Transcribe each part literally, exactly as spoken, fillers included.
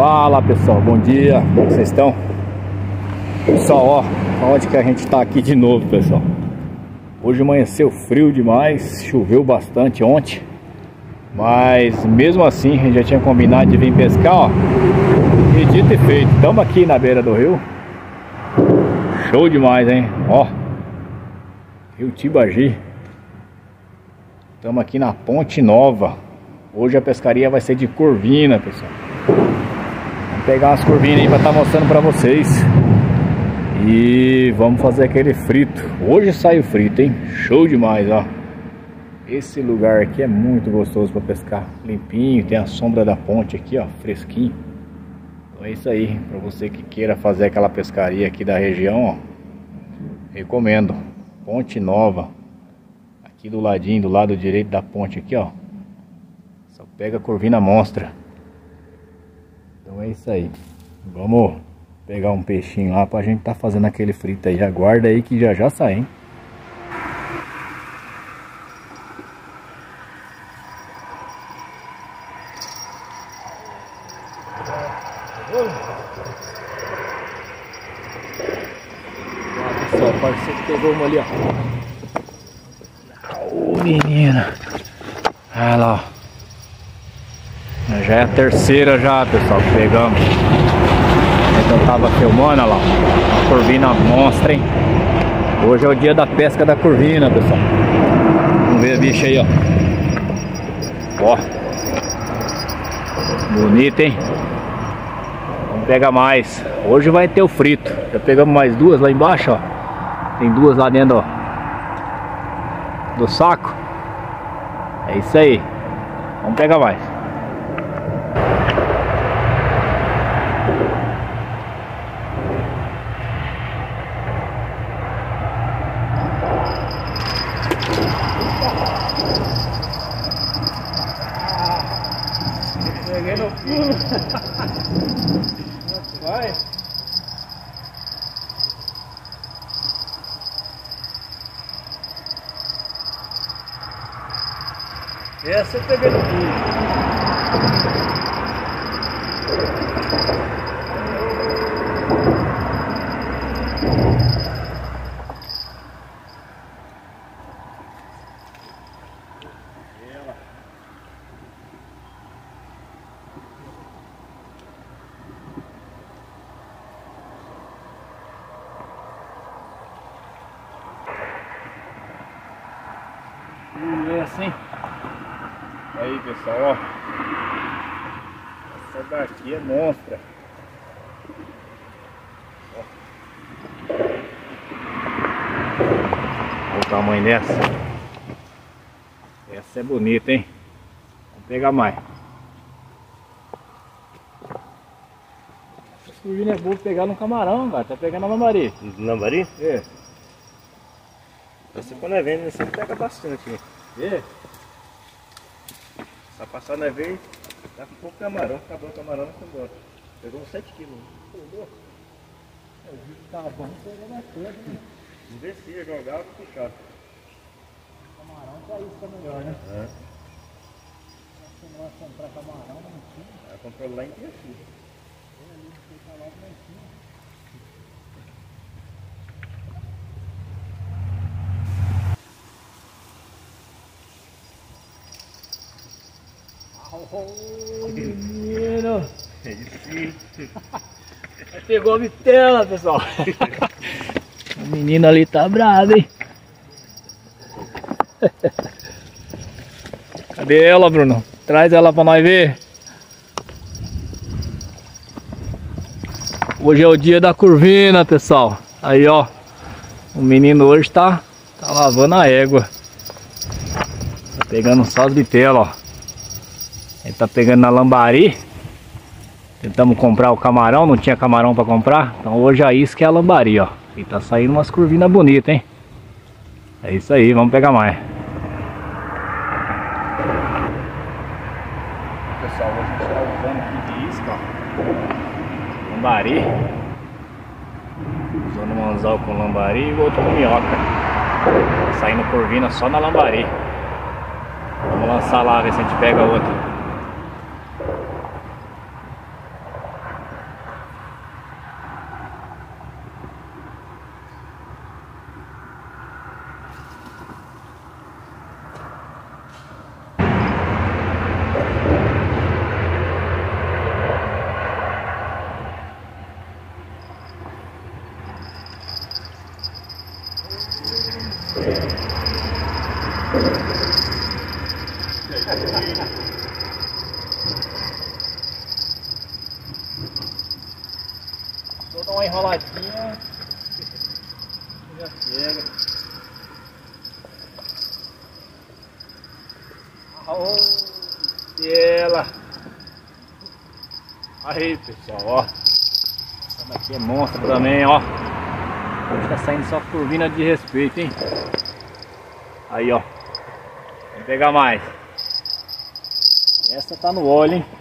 Fala pessoal, bom dia, como é que vocês estão? Pessoal, ó, onde que a gente tá aqui de novo, pessoal? Hoje amanheceu frio demais, choveu bastante ontem, mas mesmo assim a gente já tinha combinado de vir pescar, ó. E dito e feito, estamos aqui na beira do rio. Show demais, hein? Ó, Rio Tibagi. Estamos aqui na Ponte Nova. Hoje a pescaria vai ser de corvina, pessoal. Vamos pegar umas corvinas aí para estar mostrando para vocês. E vamos fazer aquele frito. Hoje sai o frito, hein? Show demais, ó. Esse lugar aqui é muito gostoso para pescar. Limpinho, tem a sombra da ponte aqui, ó, fresquinho. Então é isso aí, para você que queira fazer aquela pescaria aqui da região, ó. Recomendo. Ponte Nova. Aqui do ladinho, do lado direito da ponte aqui, ó. Só pega a corvina monstra. Então é isso aí. Vamos pegar um peixinho lá pra gente tá fazendo aquele frito aí. Aguarda aí que já já sai, hein? Olha só, o parceiro pegou uma ali, ó. Ô menina. Olha lá, ó. Já é a terceira já, pessoal, que pegamos. Então eu tava filmando, olha lá, a corvina monstra, hein? Hoje é o dia da pesca da corvina, pessoal. Vamos ver a bicha aí, ó. Ó, bonita, hein? Vamos pegar mais. Hoje vai ter o frito. Já pegamos mais duas lá embaixo, ó. Tem duas lá dentro, ó, do saco. É isso aí. Vamos pegar mais. Peguei no pulo. Vai. Essa eu peguei no pulo. E é assim. Aí pessoal, ó. Essa daqui é monstra. Ó. Olha o tamanho dessa. Essa é bonita, hein? Vamos pegar mais. Essa corvina é boa pegar no camarão, cara. Tá pegando na lambari. Lambari? É. Você quando é vendo, você pega bastante, né? É. Só passar na vez, dá com pouco camarão, acabou o camarão, nós embora. Pegou uns sete quilos. Pegou? O vídeo tá bom, pegou bastante, né? Descia, jogava e puxava. Camarão pra isso tá melhor, né? É. Você não vai comprar camarão, não tinha. Ela comprou lá em Piaci. Eu ali, você tá lá, não tinha. Oh, menino! É difícil. Pegou a vitela, pessoal. O menino ali tá bravo, hein? Cadê ela, Bruno? Traz ela pra nós ver. Hoje é o dia da corvina, pessoal. Aí, ó. O menino hoje tá, tá lavando a égua. Tá pegando só as vitelas, ó. Ele tá pegando na lambari. Tentamos comprar o camarão, não tinha camarão para comprar. Então hoje a isca é a lambari, ó. E tá saindo umas curvinas bonitas, hein? É isso aí, vamos pegar mais. Pessoal, hoje a gente tá usando aqui de isca, ó. Lambari. Usando um anzol com lambari e o outro com minhoca. Tá saindo corvina só na lambari. Vamos lançar lá, ver se a gente pega outra. uma enroladinha. Já chega. Oh, ela. Aí, pessoal, ó. Essa daqui é monstro também, ó. Hoje tá saindo só curvina de respeito, hein? Aí, ó. Vamos pegar mais. Essa tá no óleo, hein?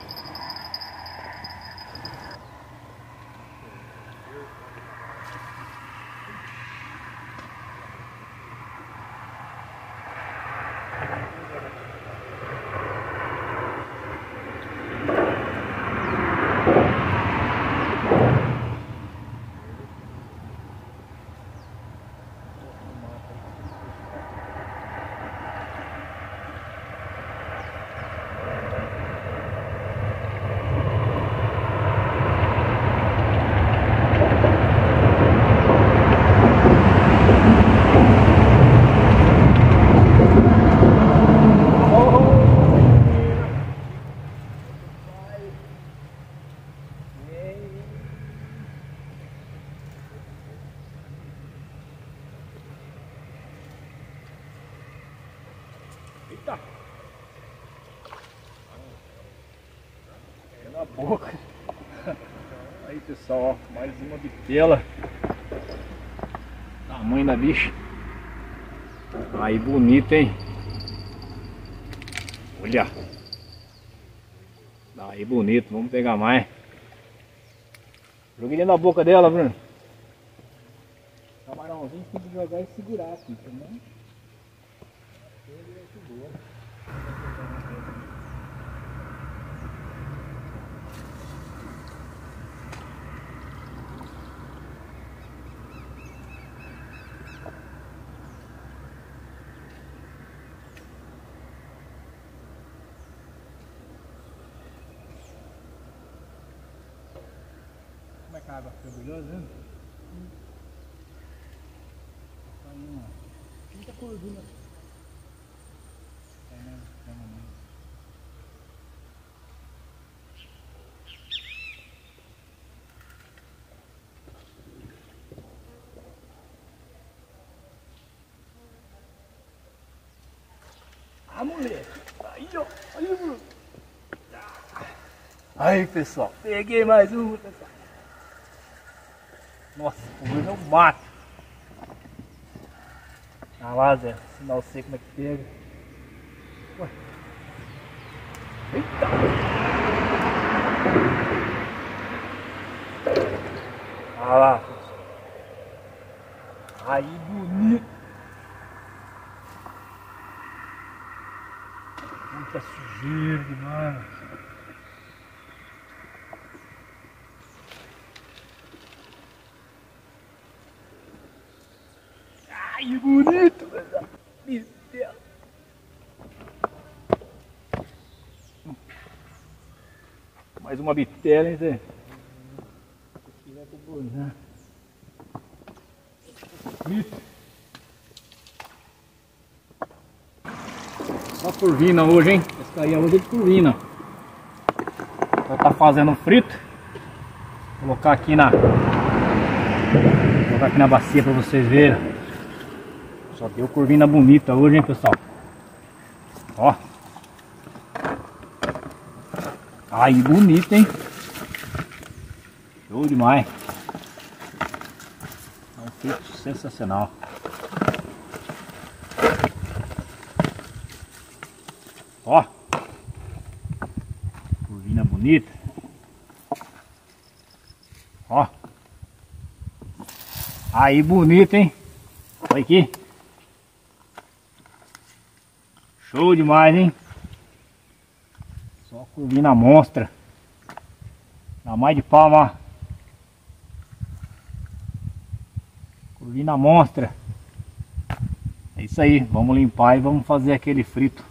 Eita! É na boca. Aí, pessoal, ó, mais uma bitela. Tamanho da bicha. Aí, bonito, hein? Olha. Aí, bonito. Vamos pegar mais. Joguei dentro da boca dela, Bruno. Camarãozinho tem que jogar e segurar aqui, entendeu? Como é que a água fica brilhosa, né? Muita gordura. É, né? Ah, moleque. Aí, ó. Aí, Bruno. Aí, pessoal. Peguei mais um, pessoal. Nossa, o Bruno é um mato. Ah lá, Zé. Sinal seco como é que pega. Ué. Eita. Ah lá, pessoal. Aí, bonito. Muita sujeira demais. Ai, bonito, velho. Bitela. Mais uma bitela, hein, Zé? Aqui vai pro Bruno. Só curvina hoje, hein? Essa aí é hoje de curvina. Já tá fazendo frito. Vou colocar aqui na. Vou colocar aqui na bacia pra vocês verem. Só deu curvina bonita hoje, hein, pessoal? Ó. Aí, bonito, hein? Show demais. É um frito sensacional. Ó. Curvina bonita. Ó. Aí, bonito, hein? Olha aqui. Show demais, hein? Só curvina monstra. Dá mais de palma. Curvina monstra. É isso aí. Vamos limpar e vamos fazer aquele frito.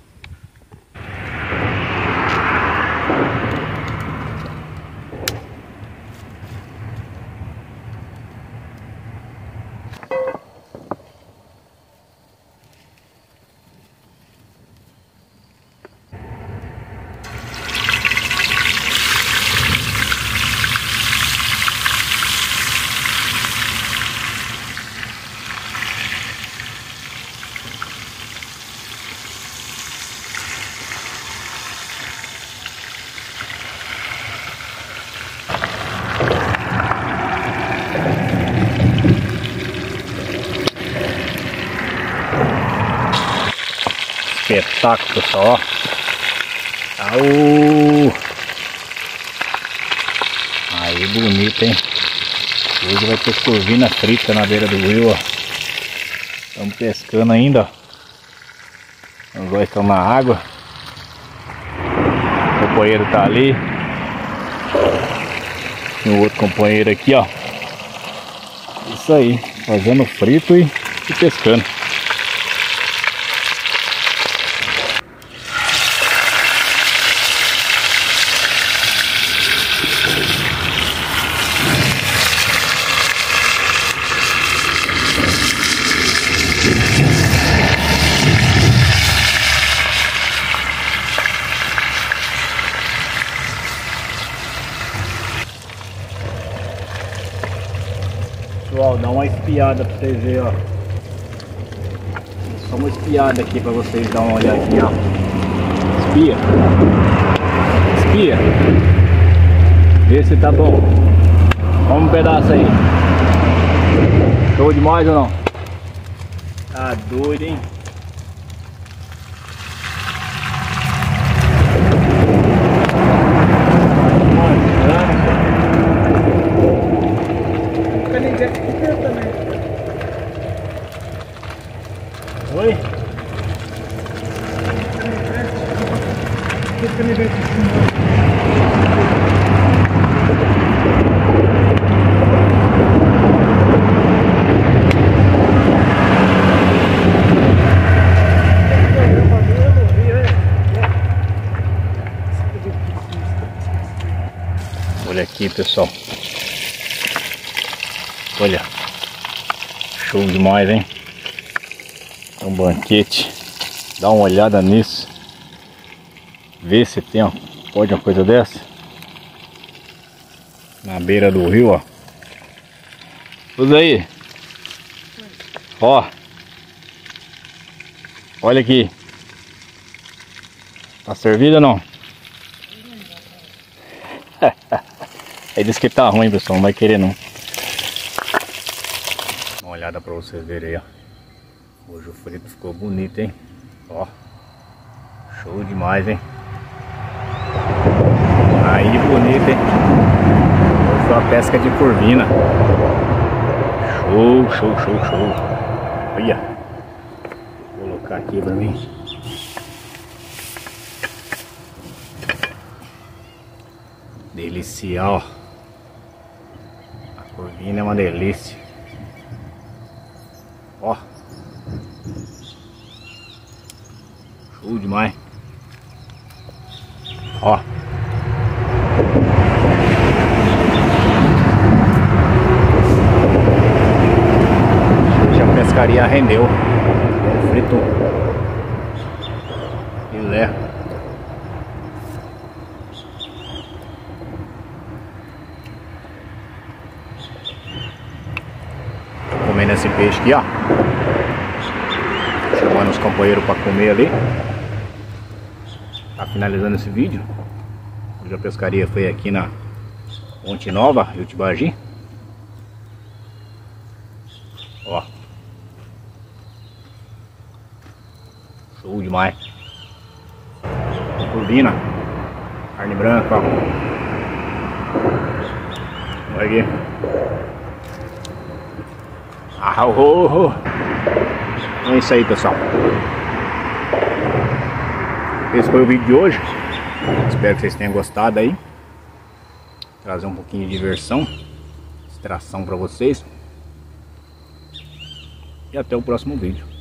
espetáculo, pessoal, ó. Aô! Aí, bonito, hein? Hoje vai ter corvina frita na beira do rio, ó. Estamos pescando ainda, ó. Os dois estão na água. O companheiro tá ali. E o outro companheiro aqui, ó. Isso aí, fazendo frito e, e pescando. Pessoal, dá uma espiada pra vocês verem, ó. Só uma espiada aqui pra vocês dar uma olhadinha, ó. Espia. Espia. Vê se tá bom. Vamos um pedaço aí. Show demais ou não? Tá doido, hein? Oi? Olha aqui, pessoal. Olha. Show demais, hein? Um banquete. Dá uma olhada nisso. Vê se tem, ó, pode uma coisa dessa. Na beira do rio, ó. Tudo aí. Ó. Olha aqui. Tá servido ou não? Aí disse que tá ruim, pessoal. Não vai querer não. Dá uma olhada pra vocês verem aí, ó. Hoje o frito ficou bonito, hein? Ó, show demais, hein? Aí, bonito, hein? Hoje foi uma pesca de corvina. Show, show, show, show. Olha. Vou colocar aqui pra mim. Delícia, ó. A corvina é uma delícia. Ó. Show demais. Ó. Hoje a pescaria rendeu. Frito. Filé. Tô comendo esse peixe aqui, ó. Chamando os companheiros para comer ali. Tá finalizando esse vídeo. Hoje a pescaria foi aqui na Ponte Nova, Rio Tibagi. Ó. Show demais. Corvina. Carne branca, ó. Olha aqui. Ah, oh, oh. É isso aí, pessoal. Esse foi o vídeo de hoje. Espero que vocês tenham gostado aí. Trazer um pouquinho de diversão, distração para vocês. E até o próximo vídeo.